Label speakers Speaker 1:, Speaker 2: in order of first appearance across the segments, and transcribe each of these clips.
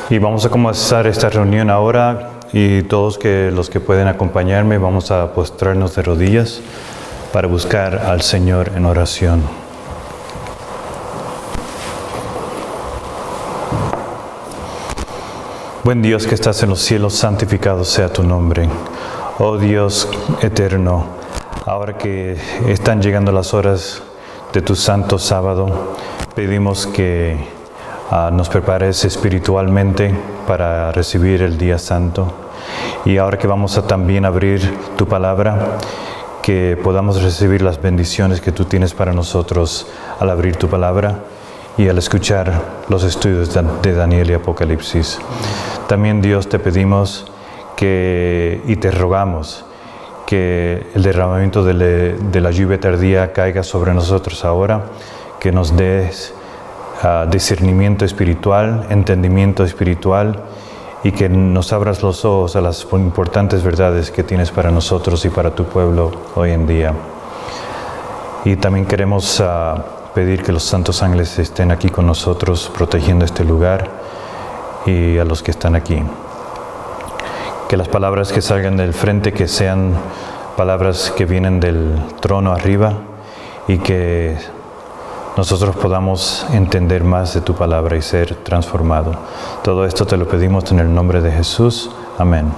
Speaker 1: Y vamos a comenzar esta reunión ahora y todos los que pueden acompañarme vamos a postrarnos de rodillas para buscar al Señor en oración. Buen Dios que estás en los cielos, santificado sea tu nombre. Oh Dios eterno, ahora que están llegando las horas de tu santo sábado, pedimos que nos prepares espiritualmente para recibir el día santo. Y ahora que vamos a también abrir tu palabra, que podamos recibir las bendiciones que tú tienes para nosotros al abrir tu palabra y al escuchar los estudios de Daniel y Apocalipsis. También, Dios, te pedimos y te rogamos que el derramamiento de la lluvia tardía caiga sobre nosotros ahora, que nos des discernimiento espiritual, entendimiento espiritual, y que nos abras los ojos a las importantes verdades que tienes para nosotros y para tu pueblo hoy en día. Y también queremos pedir que los santos ángeles estén aquí con nosotros, protegiendo este lugar y a los que están aquí. Que las palabras que salgan del frente, que sean palabras que vienen del trono arriba, y que nosotros podamos entender más de tu palabra y ser transformados. Todo esto te lo pedimos en el nombre de Jesús. Amén.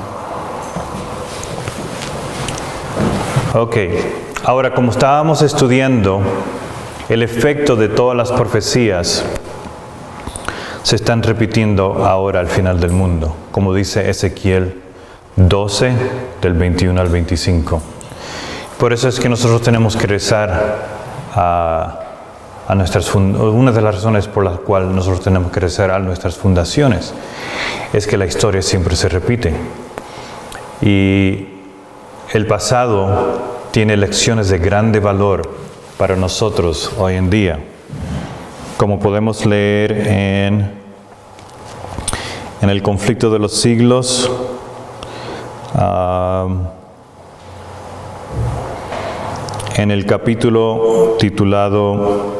Speaker 1: Ok, ahora como estábamos estudiando el efecto de todas las profecías, se están repitiendo ahora al final del mundo, como dice Ezequiel 12, del 21 al 25. Por eso es que nosotros tenemos que rezar una de las razones por las cuales nosotros tenemos que rezar a nuestras fundaciones es que la historia siempre se repite. Y el pasado tiene lecciones de grande valor para nosotros hoy en día. Como podemos leer en el conflicto de los siglos, en el capítulo titulado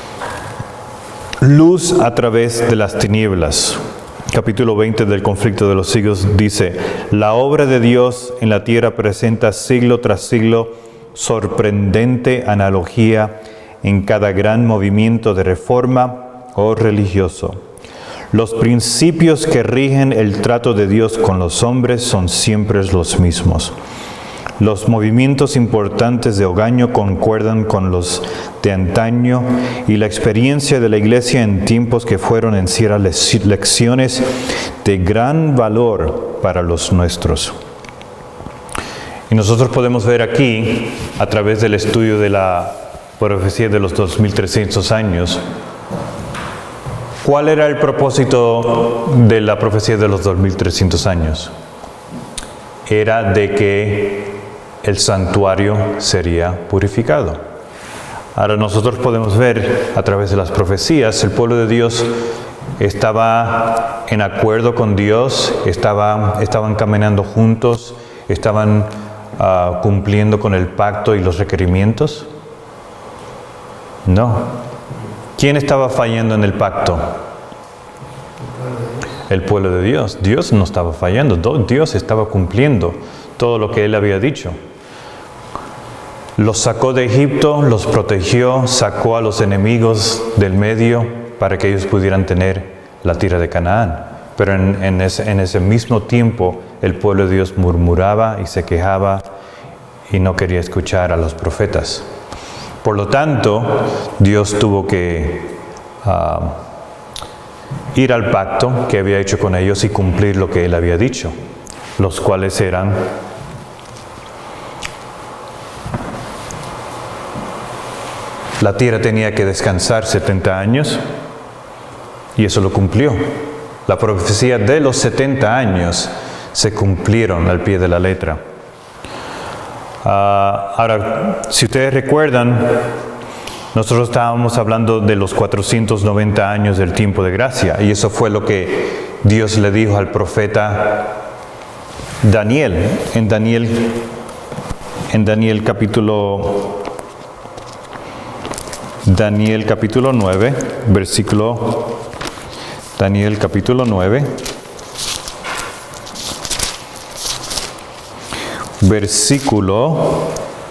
Speaker 1: Luz a través de las tinieblas, capítulo 20 del conflicto de los siglos, dice: la obra de Dios en la tierra presenta siglo tras siglo sorprendente analogía en cada gran movimiento de reforma o religioso. Los principios que rigen el trato de Dios con los hombres son siempre los mismos. Los movimientos importantes de hogaño concuerdan con los de antaño, y la experiencia de la Iglesia en tiempos que fueron encierra lecciones de gran valor para los nuestros. Y nosotros podemos ver aquí, a través del estudio de la profecía de los 2300 años, ¿cuál era el propósito de la profecía de los 2300 años? Era de que el santuario sería purificado. Ahora nosotros podemos ver a través de las profecías, el pueblo de Dios estaba en acuerdo con Dios, estaban caminando juntos, estaban cumpliendo con el pacto y los requerimientos. No. ¿Quién estaba fallando en el pacto? El pueblo de Dios. Dios no estaba fallando, Dios estaba cumpliendo todo lo que Él había dicho. Los sacó de Egipto, los protegió, sacó a los enemigos del medio para que ellos pudieran tener la tierra de Canaán. Pero en ese mismo tiempo el pueblo de Dios murmuraba y se quejaba y no quería escuchar a los profetas. Por lo tanto, Dios tuvo que ir al pacto que había hecho con ellos y cumplir lo que Él había dicho, los cuales eran: la tierra tenía que descansar 70 años, y eso lo cumplió. La profecía de los 70 años se cumplieron al pie de la letra. Ahora, si ustedes recuerdan, nosotros estábamos hablando de los 490 años del tiempo de gracia, y eso fue lo que Dios le dijo al profeta Daniel, en Daniel capítulo 9, versículo Daniel capítulo 9, versículo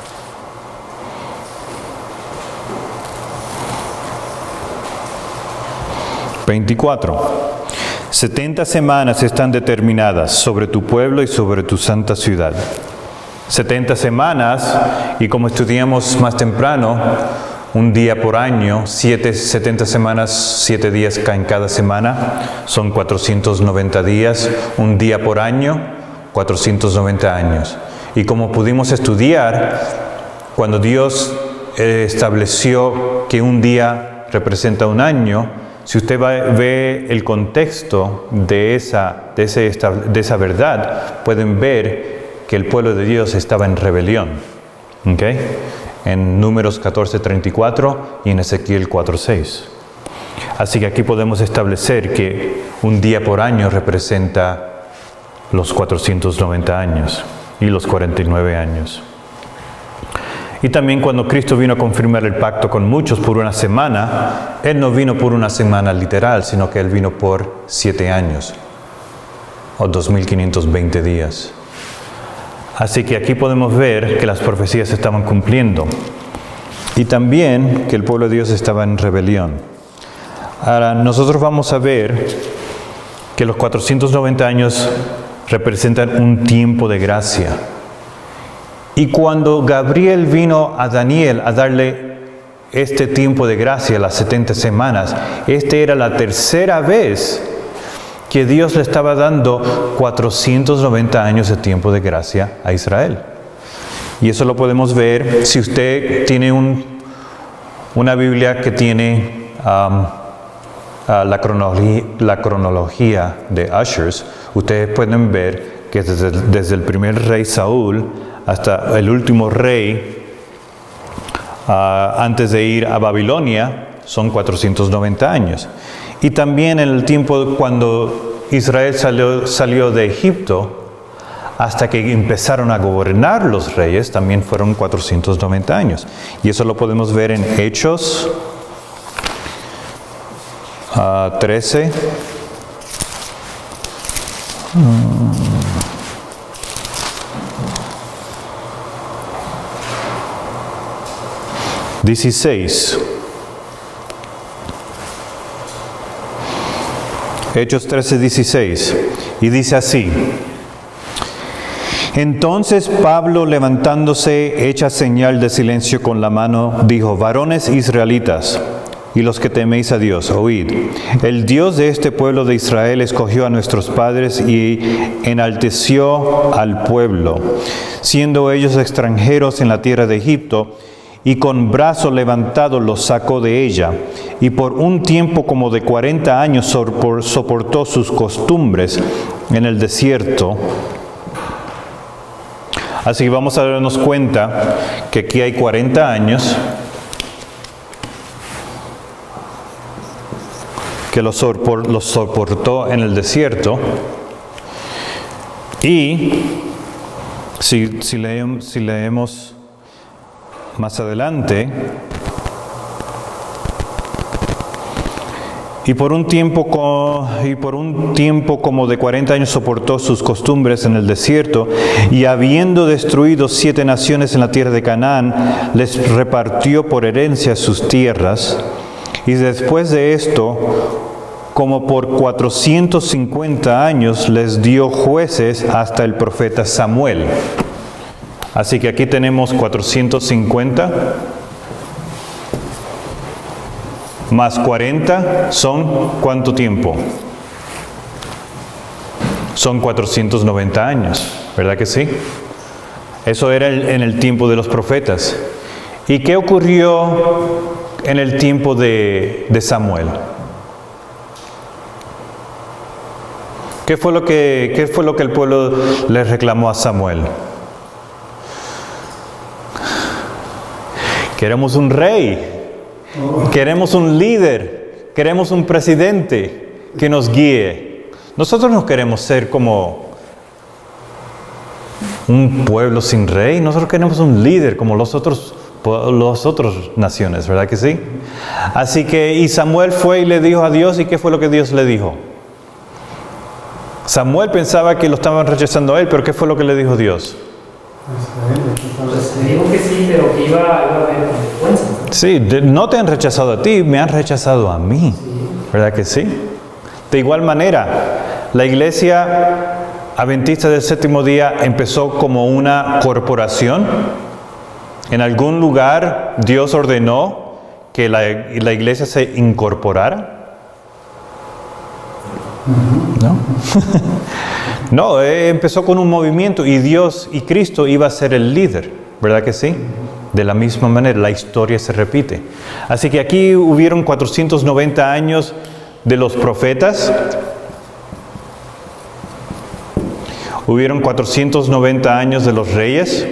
Speaker 1: 24. 70 semanas están determinadas sobre tu pueblo y sobre tu santa ciudad. 70 semanas, y como estudiamos más temprano, un día por año, 70 semanas, 7 días en cada semana, son 490 días, un día por año, 490 años. Y como pudimos estudiar, cuando Dios estableció que un día representa un año, si usted ve el contexto de esa verdad, pueden ver que el pueblo de Dios estaba en rebelión. ¿Okay? En Números 14:34 y en Ezequiel 4:6. Así que aquí podemos establecer que un día por año representa los 490 años y los 49 años. Y también cuando Cristo vino a confirmar el pacto con muchos por una semana, Él no vino por una semana literal, sino que Él vino por 7 años, o 2520 días. Así que aquí podemos ver que las profecías se estaban cumpliendo. Y también que el pueblo de Dios estaba en rebelión. Ahora, nosotros vamos a ver que los 490 años representan un tiempo de gracia. Y cuando Gabriel vino a Daniel a darle este tiempo de gracia, las 70 semanas, era la tercera vez que Dios le estaba dando 490 años de tiempo de gracia a Israel. Y eso lo podemos ver si usted tiene una Biblia que tiene la cronología de Ushers. Ustedes pueden ver que desde el primer rey Saúl hasta el último rey, antes de ir a Babilonia, son 490 años. Y también en el tiempo cuando Israel salió de Egipto, hasta que empezaron a gobernar los reyes, también fueron 490 años. Y eso lo podemos ver en Hechos 13. 16. Hechos 13:16. Y dice así: Entonces Pablo, levantándose, hecha señal de silencio con la mano, dijo: Varones israelitas, y los que teméis a Dios, oíd. El Dios de este pueblo de Israel escogió a nuestros padres y enalteció al pueblo, siendo ellos extranjeros en la tierra de Egipto, y con brazo levantado los sacó de ella, y por un tiempo como de 40 años soportó sus costumbres en el desierto. Así que vamos a darnos cuenta que aquí hay 40 años que los soportó en el desierto. Y si leemos más adelante, y por un tiempo como de 40 años soportó sus costumbres en el desierto, y habiendo destruido 7 naciones en la tierra de Canaán, les repartió por herencia sus tierras. Y después de esto, como por 450 años, les dio jueces hasta el profeta Samuel. Así que aquí tenemos 450 más 40 son ¿cuánto tiempo? Son 490 años, ¿verdad que sí? Eso era en el tiempo de los profetas. ¿Y qué ocurrió en el tiempo de Samuel? ¿Qué fue lo que el pueblo le reclamó a Samuel? Queremos un rey, queremos un líder, queremos un presidente que nos guíe. Nosotros no queremos ser como un pueblo sin rey, nosotros queremos un líder como los otros naciones, ¿verdad que sí? Así que, y Samuel fue y le dijo a Dios, ¿y qué fue lo que Dios le dijo? Samuel pensaba que lo estaban rechazando a él, pero ¿qué fue lo que le dijo Dios?
Speaker 2: Pues le dijo que sí, pero que iba a haber consecuencias.
Speaker 1: Sí, no te han rechazado a ti, me han rechazado a mí. ¿Verdad que sí? De igual manera, la iglesia adventista del séptimo día empezó como una corporación. En algún lugar Dios ordenó que la iglesia se incorporara. ¿No? No, empezó con un movimiento y Dios y Cristo iba a ser el líder, ¿verdad que sí? De la misma manera, la historia se repite. Así que aquí hubieron 490 años de los profetas, hubieron 490 años de los reyes,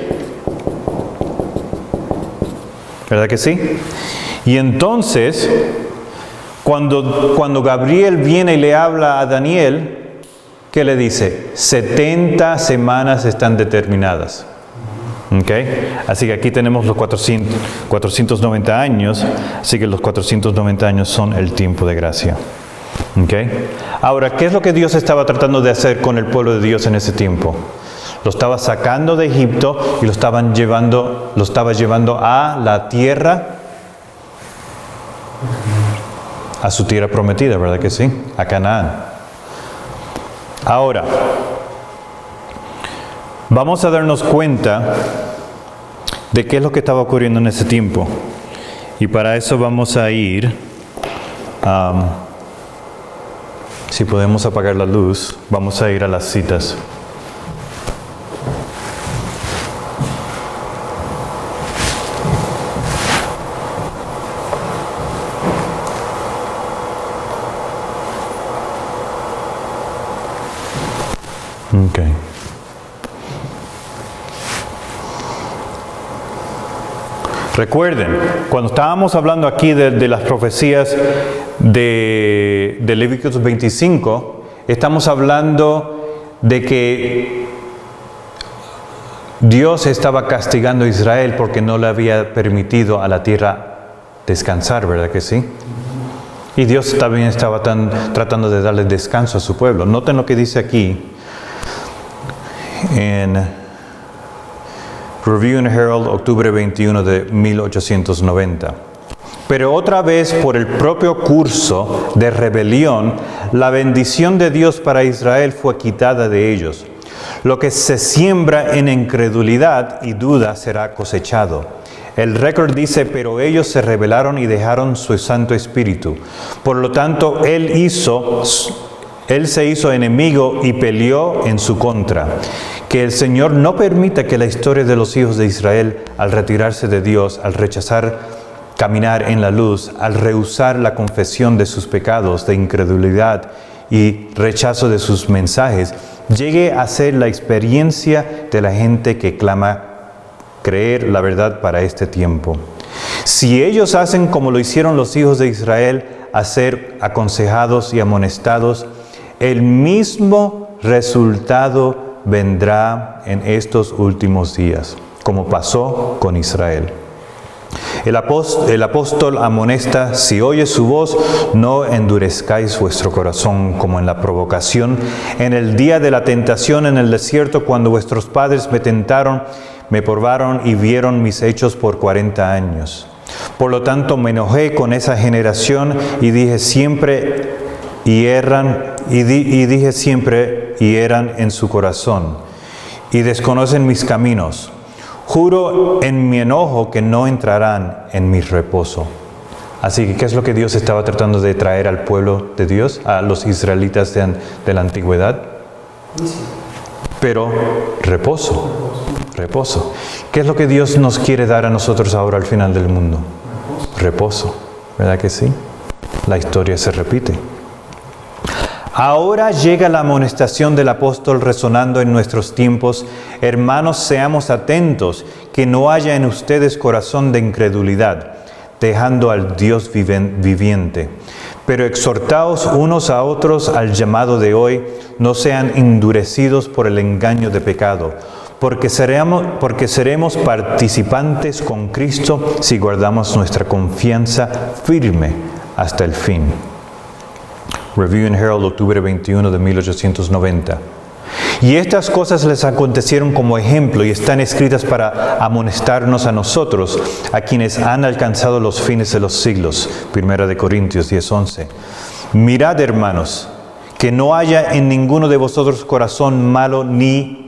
Speaker 1: ¿verdad que sí? Y entonces, cuando Gabriel viene y le habla a Daniel, ¿qué le dice? 70 semanas están determinadas. ¿Ok? Así que aquí tenemos los 490 años, así que los 490 años son el tiempo de gracia. ¿Ok? Ahora, ¿qué es lo que Dios estaba tratando de hacer con el pueblo de Dios en ese tiempo? Lo estaba sacando de Egipto y lo estaba llevando a la tierra, a su tierra prometida, ¿verdad que sí? A Canaán. Ahora, vamos a darnos cuenta de qué es lo que estaba ocurriendo en ese tiempo. Y para eso vamos a ir, si podemos apagar la luz, vamos a ir a las citas. Okay. Recuerden, cuando estábamos hablando aquí de las profecías de Levíticos 25, estamos hablando de que Dios estaba castigando a Israel porque no le había permitido a la tierra descansar, ¿verdad que sí? Y Dios también estaba tratando de darle descanso a su pueblo. Noten lo que dice aquí en Review and Herald, octubre 21 de 1890. Pero otra vez, por el propio curso de rebelión, la bendición de Dios para Israel fue quitada de ellos. Lo que se siembra en incredulidad y duda será cosechado. El récord dice, pero ellos se rebelaron y dejaron su Santo Espíritu. Por lo tanto, Él se hizo enemigo y peleó en su contra. Que el Señor no permita que la historia de los hijos de Israel, al retirarse de Dios, al rechazar caminar en la luz, al rehusar la confesión de sus pecados, de incredulidad y rechazo de sus mensajes, llegue a ser la experiencia de la gente que clama creer la verdad para este tiempo. Si ellos hacen como lo hicieron los hijos de Israel, a ser aconsejados y amonestados, el mismo resultado vendrá en estos últimos días, como pasó con Israel. El apóstol amonesta, si oyes su voz, no endurezcáis vuestro corazón como en la provocación, en el día de la tentación en el desierto, cuando vuestros padres me tentaron, me probaron y vieron mis hechos por 40 años. Por lo tanto, me enojé con esa generación y dije siempre hierran en su corazón y desconocen mis caminos. Juro en mi enojo que no entrarán en mi reposo. Así que, ¿qué es lo que Dios estaba tratando de traer al pueblo de Dios, a los israelitas de la antigüedad? Pero reposo. Reposo. ¿Qué es lo que Dios nos quiere dar a nosotros ahora al final del mundo? Reposo. ¿Verdad que sí? La historia se repite. Ahora llega la amonestación del apóstol resonando en nuestros tiempos. Hermanos, seamos atentos, que no haya en ustedes corazón de incredulidad, dejando al Dios viviente. Pero exhortaos unos a otros al llamado de hoy, no sean endurecidos por el engaño de pecado, porque seremos participantes con Cristo si guardamos nuestra confianza firme hasta el fin. Review and Herald, octubre 21 de 1890. Y estas cosas les acontecieron como ejemplo y están escritas para amonestarnos a nosotros, a quienes han alcanzado los fines de los siglos. 1 Corintios 10:11. Mirad, hermanos, que no haya en ninguno de vosotros corazón malo ni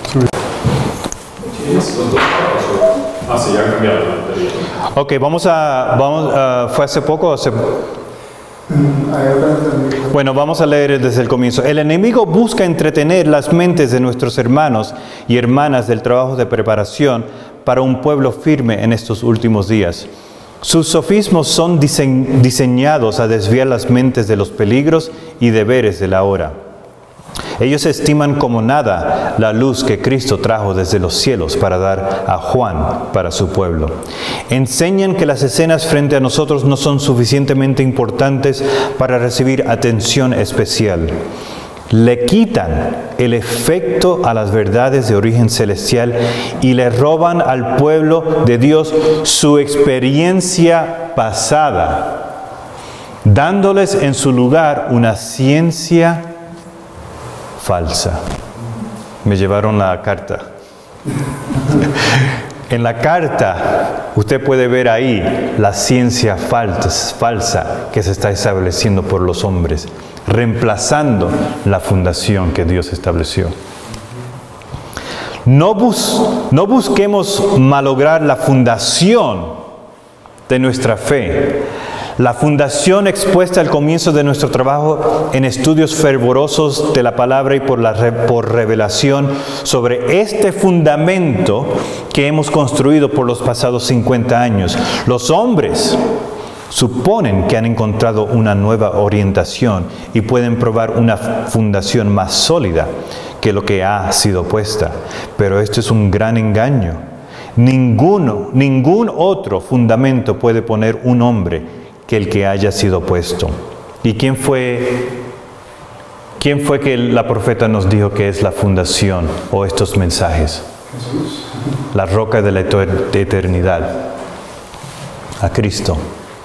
Speaker 3: Sí, ya han cambiado.
Speaker 1: Ok, fue hace poco. Bueno, vamos a leer desde el comienzo. El enemigo busca entretener las mentes de nuestros hermanos y hermanas del trabajo de preparación para un pueblo firme en estos últimos días. Sus sofismos son diseñados a desviar las mentes de los peligros y deberes de la hora. Ellos estiman como nada la luz que Cristo trajo desde los cielos para dar a Juan para su pueblo. Enseñan que las escenas frente a nosotros no son suficientemente importantes para recibir atención especial. Le quitan el efecto a las verdades de origen celestial y le roban al pueblo de Dios su experiencia pasada, dándoles en su lugar una ciencia falsa. Me llevaron la carta. En la carta usted puede ver ahí la ciencia falsa que se está estableciendo por los hombres, reemplazando la fundación que Dios estableció. No busquemos malograr la fundación de nuestra fe. La fundación expuesta al comienzo de nuestro trabajo en estudios fervorosos de la palabra y por revelación sobre este fundamento que hemos construido por los pasados 50 años. Los hombres suponen que han encontrado una nueva orientación y pueden probar una fundación más sólida que lo que ha sido puesta. Pero esto es un gran engaño. Ningún otro fundamento puede poner un hombre que el que haya sido puesto. ¿Y quién fue que la profeta nos dijo que es la fundación o estos mensajes? Jesús. La roca de la eternidad. A Cristo.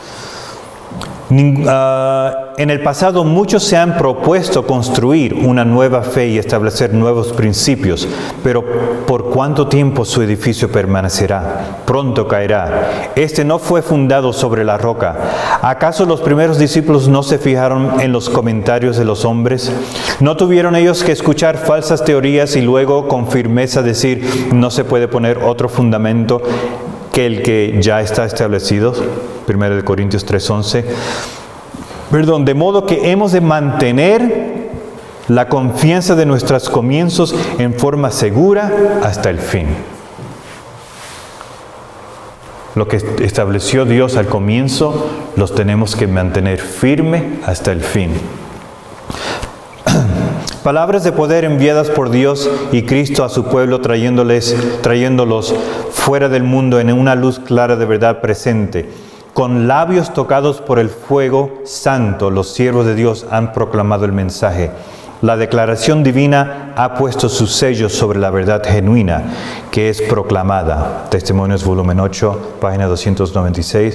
Speaker 1: En el pasado muchos se han propuesto construir una nueva fe y establecer nuevos principios, pero ¿por cuánto tiempo su edificio permanecerá? Pronto caerá. Este no fue fundado sobre la roca. ¿Acaso los primeros discípulos no se fijaron en los comentarios de los hombres? ¿No tuvieron ellos que escuchar falsas teorías y luego con firmeza decir no se puede poner otro fundamento que el que ya está establecido? 1 Corintios 3:11. Perdón, de modo que hemos de mantener la confianza de nuestros comienzos en forma segura hasta el fin. Lo que estableció Dios al comienzo, los tenemos que mantener firme hasta el fin. Palabras de poder enviadas por Dios y Cristo a su pueblo, trayéndolos fuera del mundo en una luz clara de verdad presente. Con labios tocados por el fuego santo, los siervos de Dios han proclamado el mensaje. La declaración divina ha puesto sus sellos sobre la verdad genuina que es proclamada. Testimonios, volumen 8, página 296,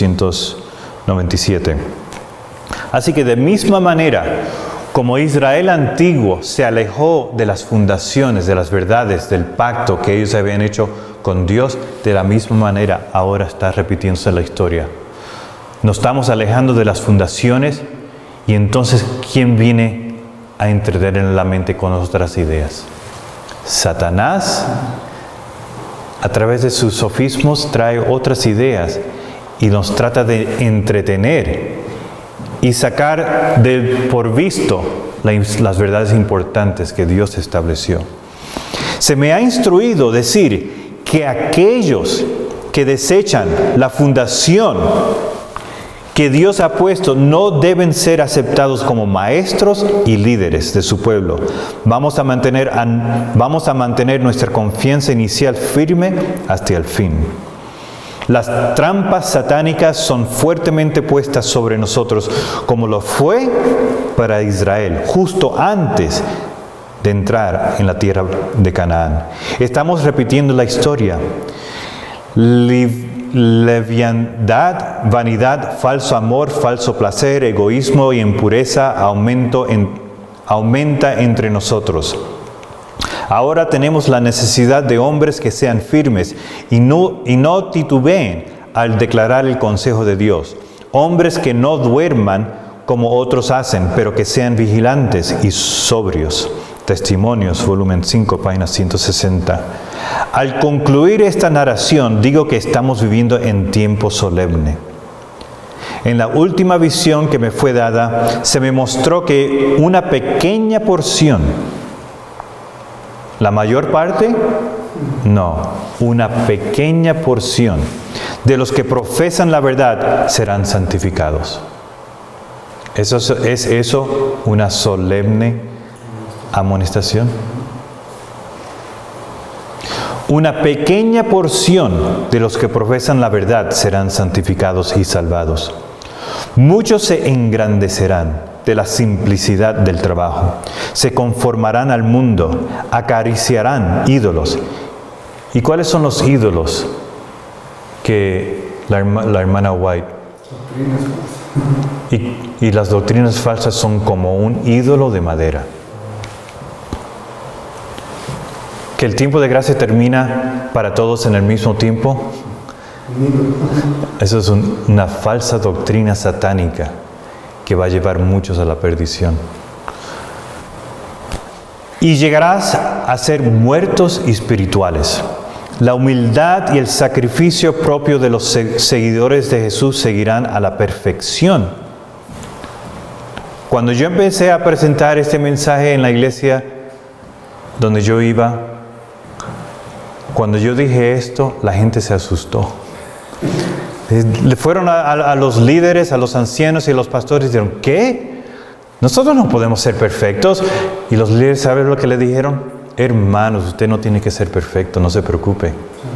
Speaker 1: 297. Así que de misma manera, como Israel antiguo se alejó de las fundaciones, de las verdades, del pacto que ellos habían hecho con Dios, de la misma manera ahora está repitiéndose la historia. Nos estamos alejando de las fundaciones y entonces ¿quién viene a entretener la mente con otras ideas? Satanás, a través de sus sofismos, trae otras ideas y nos trata de entretener y sacar por visto las verdades importantes que Dios estableció. Se me ha instruido decir que aquellos que desechan la fundación que Dios ha puesto no deben ser aceptados como maestros y líderes de su pueblo. Vamos a mantener nuestra confianza inicial firme hasta el fin. Las trampas satánicas son fuertemente puestas sobre nosotros, como lo fue para Israel, justo antes de entrar en la tierra de Canaán. Estamos repitiendo la historia. Leviandad, vanidad, falso amor, falso placer, egoísmo y impureza aumenta entre nosotros. Ahora tenemos la necesidad de hombres que sean firmes y no titubeen al declarar el consejo de Dios. Hombres que no duerman como otros hacen, pero que sean vigilantes y sobrios. Testimonios, volumen 5, página 160. Al concluir esta narración, digo que estamos viviendo en tiempo solemne. En la última visión que me fue dada, se me mostró que una pequeña porción, ¿la mayor parte? No, una pequeña porción de los que profesan la verdad serán santificados. ¿Es eso una solemne amonestación? Una pequeña porción de los que profesan la verdad serán santificados y salvados. Muchos se engrandecerán de la simplicidad del trabajo, se conformarán al mundo, acariciarán ídolos. ¿Y cuáles son los ídolos que la hermana White? Y las doctrinas falsas son como un ídolo de madera. Que el tiempo de gracia termina para todos en el mismo tiempo. Eso es una falsa doctrina satánica que va a llevar muchos a la perdición. Y llegarás a ser muertos espirituales. La humildad y el sacrificio propio de los seguidores de Jesús seguirán a la perfección. Cuando yo empecé a presentar este mensaje en la iglesia donde yo iba, cuando yo dije esto, la gente se asustó. Le fueron a los líderes, a los ancianos y a los pastores y dijeron, ¿qué? Nosotros no podemos ser perfectos. Y los líderes, ¿saben lo que le dijeron? Hermanos, usted no tiene que ser perfecto, no se preocupe.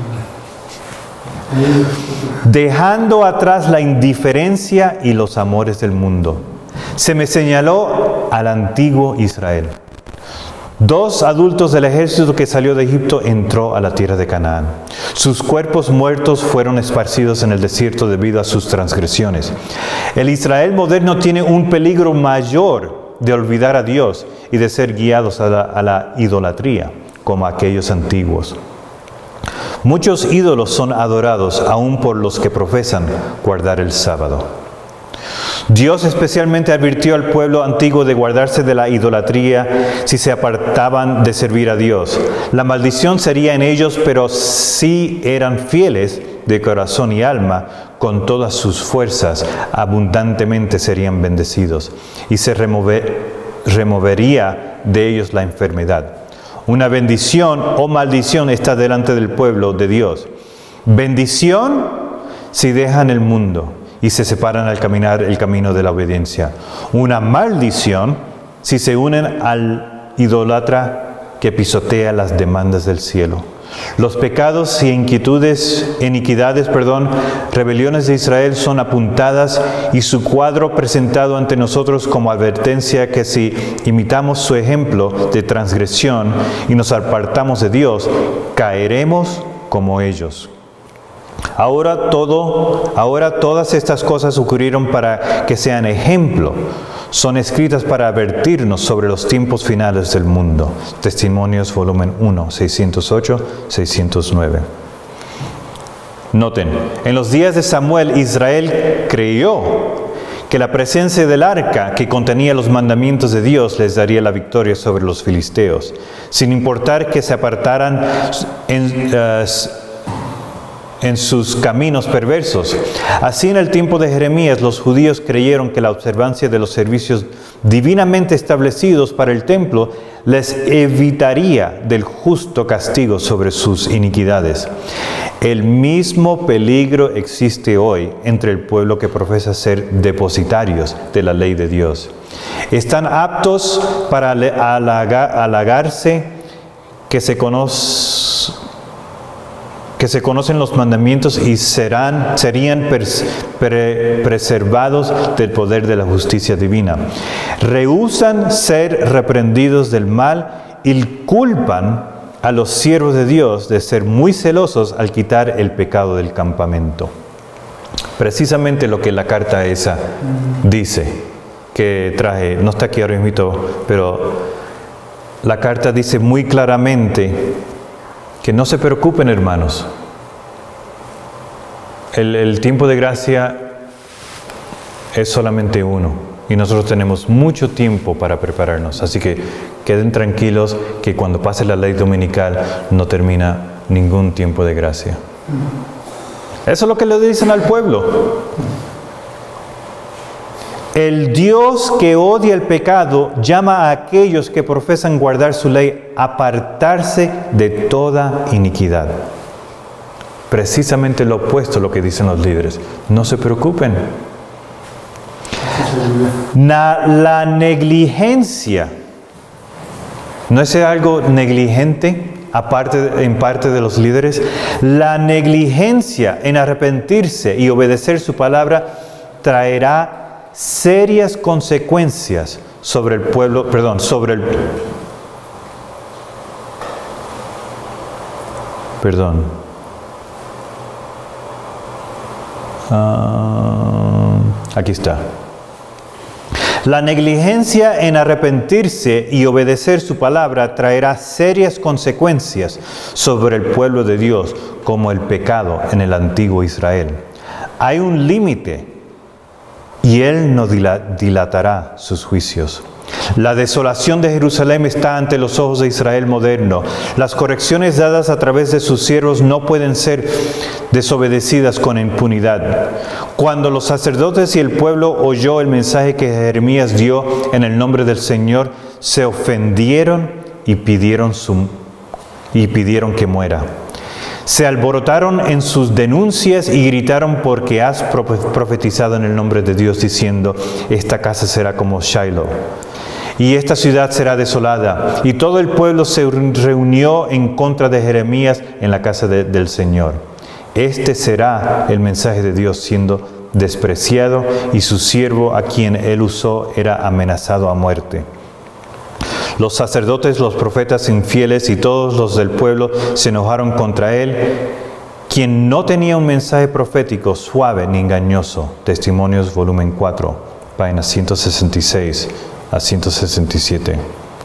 Speaker 1: Dejando atrás la indiferencia y los amores del mundo, se me señaló al antiguo Israel. 2 adultos del ejército que salió de Egipto entró a la tierra de Canaán. Sus cuerpos muertos fueron esparcidos en el desierto debido a sus transgresiones. El Israel moderno tiene un peligro mayor de olvidar a Dios y de ser guiados a la idolatría, como aquellos antiguos. Muchos ídolos son adorados aún por los que profesan guardar el sábado. Dios especialmente advirtió al pueblo antiguo de guardarse de la idolatría si se apartaban de servir a Dios. La maldición sería en ellos, pero si eran fieles de corazón y alma, con todas sus fuerzas, abundantemente serían bendecidos y se removería de ellos la enfermedad. Una bendición o maldición está delante del pueblo de Dios. Bendición si dejan el mundo y se separan al caminar el camino de la obediencia. Una maldición si se unen al idólatra que pisotea las demandas del cielo. Los pecados y iniquidades, rebeliones de Israel son apuntadas y su cuadro presentado ante nosotros como advertencia que si imitamos su ejemplo de transgresión y nos apartamos de Dios, caeremos como ellos. Ahora todas estas cosas ocurrieron para que sean ejemplo. Son escritas para advertirnos sobre los tiempos finales del mundo. Testimonios, volumen 1, 608, 609. Noten, en los días de Samuel, Israel creyó que la presencia del arca que contenía los mandamientos de Dios les daría la victoria sobre los filisteos, sin importar que se apartaran en sus caminos perversos. Así en el tiempo de Jeremías, los judíos creyeron que la observancia de los servicios divinamente establecidos para el templo les evitaría del justo castigo sobre sus iniquidades. El mismo peligro existe hoy entre el pueblo que profesa ser depositarios de la ley de Dios. Están aptos para halagarse que se conocen los mandamientos y serían preservados del poder de la justicia divina. Rehúsan ser reprendidos del mal y culpan a los siervos de Dios de ser muy celosos al quitar el pecado del campamento. Precisamente lo que la carta esa dice, que traje, no está aquí ahora mismo, pero la carta dice muy claramente que no se preocupen, hermanos. El tiempo de gracia es solamente uno. y nosotros tenemos mucho tiempo para prepararnos. Así que queden tranquilos que cuando pase la ley dominical no termina ningún tiempo de gracia. Eso es lo que le dicen al pueblo. El Dios que odia el pecado llama a aquellos que profesan guardar su ley a apartarse de toda iniquidad. Precisamente lo opuesto a lo que dicen los líderes. No se preocupen. La negligencia, ¿no es algo negligente en parte de los líderes? La negligencia en arrepentirse y obedecer su palabra traerá serias consecuencias sobre el pueblo, aquí está. La negligencia en arrepentirse y obedecer su palabra traerá serias consecuencias sobre el pueblo de Dios, como el pecado en el antiguo Israel. Hay un límite y Él no dilatará sus juicios. La desolación de Jerusalén está ante los ojos de Israel moderno. Las correcciones dadas a través de sus siervos no pueden ser desobedecidas con impunidad. Cuando los sacerdotes y el pueblo oyó el mensaje que Jeremías dio en el nombre del Señor, se ofendieron y pidieron que muera. Se alborotaron en sus denuncias y gritaron porque has profetizado en el nombre de Dios diciendo, esta casa será como Shiloh y esta ciudad será desolada. Y todo el pueblo se reunió en contra de Jeremías en la casa del Señor. Este será el mensaje de Dios siendo despreciado y su siervo a quien él usó era amenazado a muerte. Los sacerdotes, los profetas infieles y todos los del pueblo se enojaron contra él, quien no tenía un mensaje profético suave ni engañoso. Testimonios, volumen 4, páginas 166 a 167.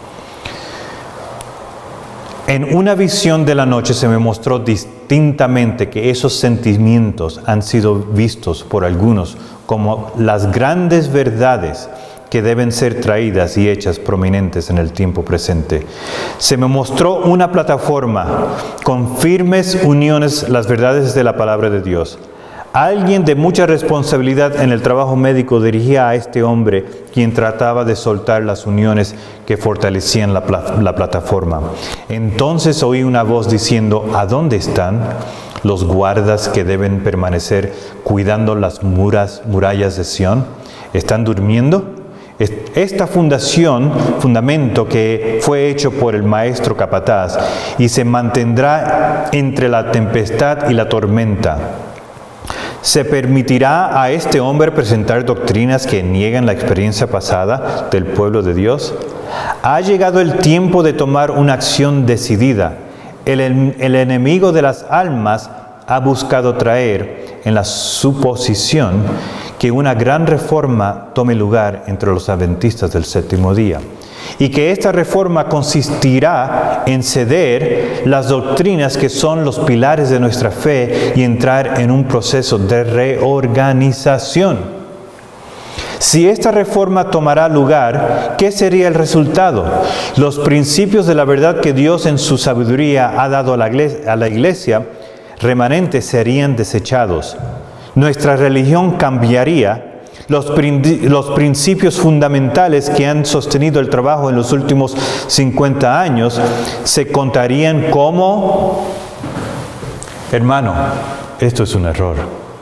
Speaker 1: En una visión de la noche se me mostró distintamente que esos sentimientos han sido vistos por algunos como las grandes verdades que deben ser traídas y hechas prominentes en el tiempo presente. Se me mostró una plataforma con firmes uniones, las verdades de la palabra de Dios. Alguien de mucha responsabilidad en el trabajo médico dirigía a este hombre, quien trataba de soltar las uniones que fortalecían la plataforma. Entonces oí una voz diciendo, ¿a dónde están los guardas que deben permanecer cuidando las murallas de Sión? ¿Están durmiendo? Esta fundamento que fue hecho por el maestro capataz y se mantendrá entre la tempestad y la tormenta. ¿Se permitirá a este hombre presentar doctrinas que niegan la experiencia pasada del pueblo de Dios? Ha llegado el tiempo de tomar una acción decidida. El enemigo de las almas ha buscado traer en la suposición que una gran reforma tome lugar entre los adventistas del séptimo día y que esta reforma consistirá en ceder las doctrinas que son los pilares de nuestra fe y entrar en un proceso de reorganización. Si esta reforma tomará lugar, ¿qué sería el resultado? Los principios de la verdad que Dios en su sabiduría ha dado a la iglesia remanentes serían desechados. Nuestra religión cambiaría. Los principios fundamentales que han sostenido el trabajo en los últimos 50 años se contarían como, hermano, esto es un error.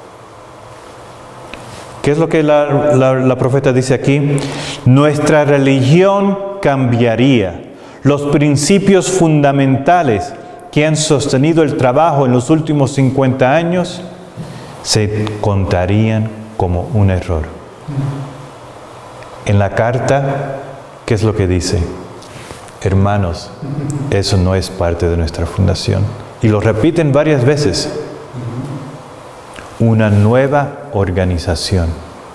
Speaker 1: ¿Qué es lo que la profeta dice aquí? Nuestra religión cambiaría. Los principios fundamentales que han sostenido el trabajo en los últimos 50 años se contarían como un error. En la carta, ¿qué es lo que dice? Hermanos, eso no es parte de nuestra fundación. Y lo repiten varias veces. Una nueva organización.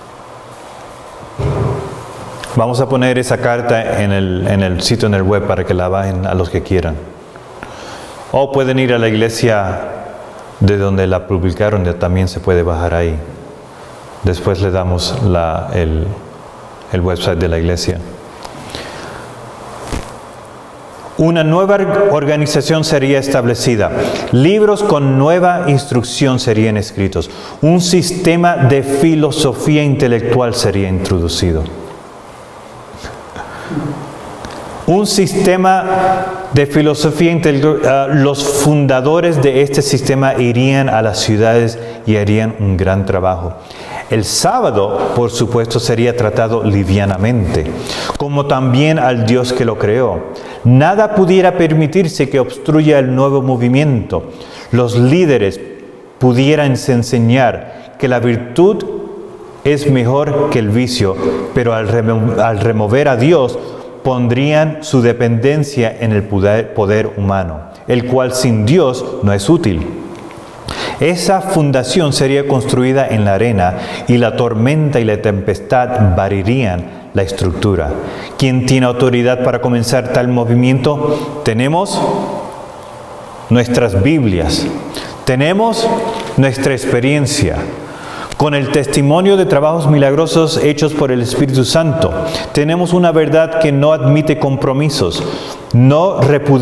Speaker 1: Vamos a poner esa carta en el sitio en el web para que la bajen a los que quieran. O pueden ir a la iglesia de donde la publicaron, ya también se puede bajar ahí. Después le damos el el website de la iglesia. Una nueva organización sería establecida. Libros con nueva instrucción serían escritos. Un sistema de filosofía intelectual sería introducido. Un sistema de filosofía intelectual. Los fundadores de este sistema irían a las ciudades y harían un gran trabajo. El sábado, por supuesto, sería tratado livianamente, como también al Dios que lo creó. Nada pudiera permitirse que obstruya el nuevo movimiento. Los líderes pudieran enseñar que la virtud es mejor que el vicio, pero al remover a Dios, pondrían su dependencia en el poder humano, el cual sin Dios no es útil. Esa fundación sería construida en la arena y la tormenta y la tempestad barrirían la estructura. ¿Quién tiene autoridad para comenzar tal movimiento? Tenemos nuestras Biblias, tenemos nuestra experiencia. Con el testimonio de trabajos milagrosos hechos por el Espíritu Santo, tenemos una verdad que no admite compromisos. No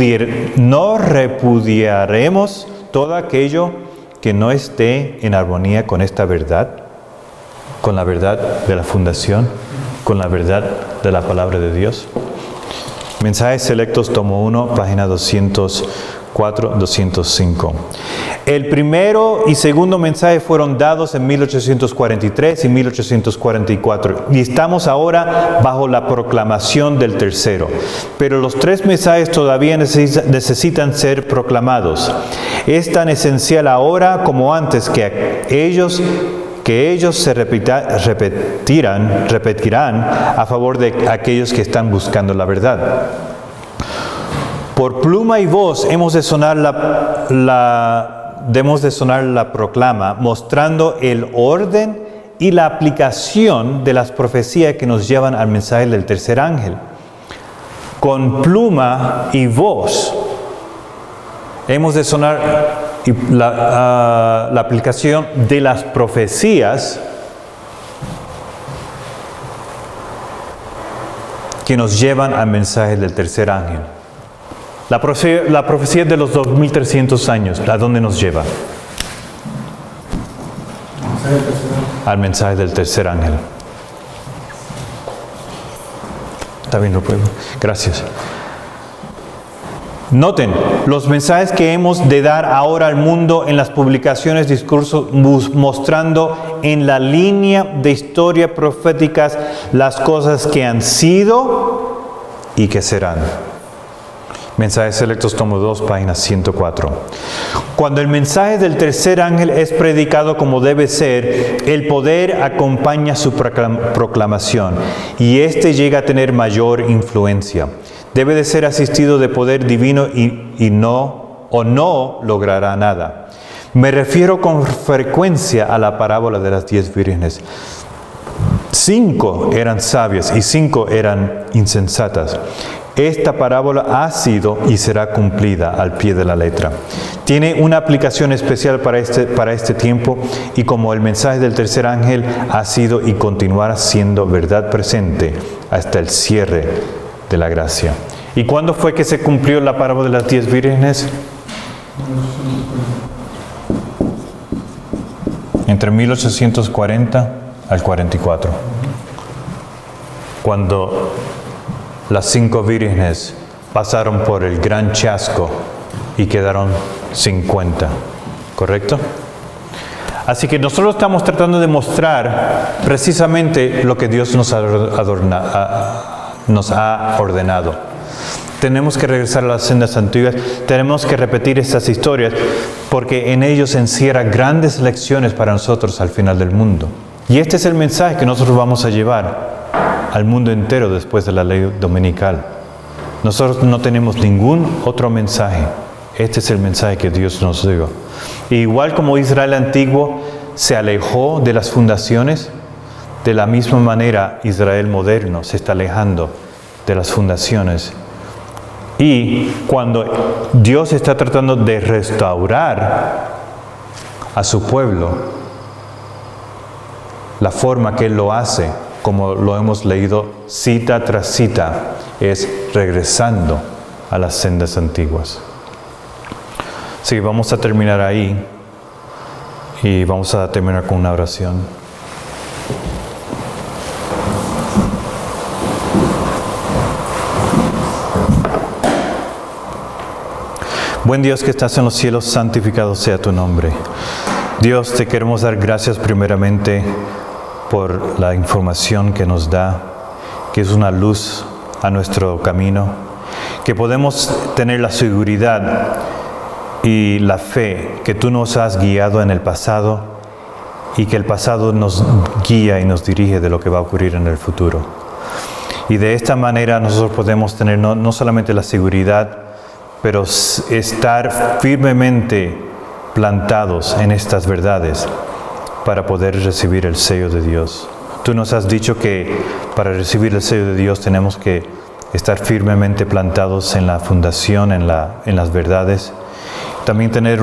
Speaker 1: repudiaremos todo aquello que no esté en armonía con esta verdad, con la verdad de la fundación, con la verdad de la palabra de Dios. Mensajes Selectos, tomo 1, página 204-205. El primero y segundo mensaje fueron dados en 1843 y 1844 y estamos ahora bajo la proclamación del tercero. Pero los tres mensajes todavía necesitan ser proclamados. Es tan esencial ahora como antes que ellos se repetirán a favor de aquellos que están buscando la verdad. Por pluma y voz hemos de sonar la proclama, mostrando el orden y la aplicación de las profecías que nos llevan al mensaje del tercer ángel. Con pluma y voz hemos de sonar la aplicación de las profecías que nos llevan al mensaje del tercer ángel. La profecía de los 2300 años, ¿a dónde nos lleva? Al mensaje del tercer ángel. ¿Está bien, lo puedo? Gracias. Noten, los mensajes que hemos de dar ahora al mundo en las publicaciones, discursos, mostrando en la línea de historia proféticas las cosas que han sido y que serán. Mensajes Selectos, tomo 2, página 104. Cuando el mensaje del tercer ángel es predicado como debe ser, el poder acompaña su proclamación y éste llega a tener mayor influencia. Debe de ser asistido de poder divino y no logrará nada. Me refiero con frecuencia a la parábola de las 10 vírgenes. 5 eran sabias y 5 eran insensatas. Esta parábola ha sido y será cumplida al pie de la letra. Tiene una aplicación especial para este tiempo y como el mensaje del tercer ángel ha sido y continuará siendo verdad presente hasta el cierre de la gracia. ¿Y cuándo fue que se cumplió la parábola de las 10 vírgenes? Entre 1840 al 44. Cuando las 5 vírgenes pasaron por el gran chasco y quedaron 50. ¿Correcto? Así que nosotros estamos tratando de mostrar precisamente lo que Dios nos ha ordenado. Tenemos que regresar a las sendas antiguas, tenemos que repetir estas historias porque en ellos se encierran grandes lecciones para nosotros al final del mundo. Y este es el mensaje que nosotros vamos a llevar al mundo entero después de la ley dominical. Nosotros no tenemos ningún otro mensaje. Este es el mensaje que Dios nos dio. E igual como Israel antiguo se alejó de las fundaciones, de la misma manera Israel moderno se está alejando de las fundaciones. Y cuando Dios está tratando de restaurar a su pueblo, la forma que Él lo hace como lo hemos leído cita tras cita, es regresando a las sendas antiguas. Así que vamos a terminar ahí y vamos a terminar con una oración. Buen Dios que estás en los cielos, santificado sea tu nombre. Dios, te queremos dar gracias primeramente por la información que nos da, que es una luz a nuestro camino, que podemos tener la seguridad y la fe que tú nos has guiado en el pasado y que el pasado nos guía y nos dirige de lo que va a ocurrir en el futuro. Y de esta manera nosotros podemos tener no solamente la seguridad, pero estar firmemente plantados en estas verdades para poder recibir el sello de Dios. Tú nos has dicho que para recibir el sello de Dios tenemos que estar firmemente plantados en la fundación, en las verdades. También tener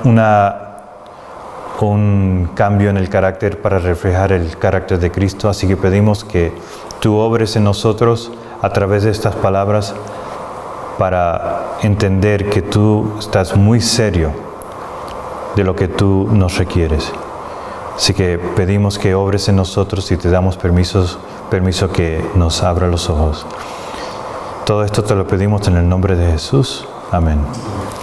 Speaker 1: un cambio en el carácter para reflejar el carácter de Cristo. Así que pedimos que tú obres en nosotros a través de estas palabras para entender que tú estás muy serio de lo que tú nos requieres. Así que pedimos que obres en nosotros y te damos permiso que nos abra los ojos. Todo esto te lo pedimos en el nombre de Jesús. Amén.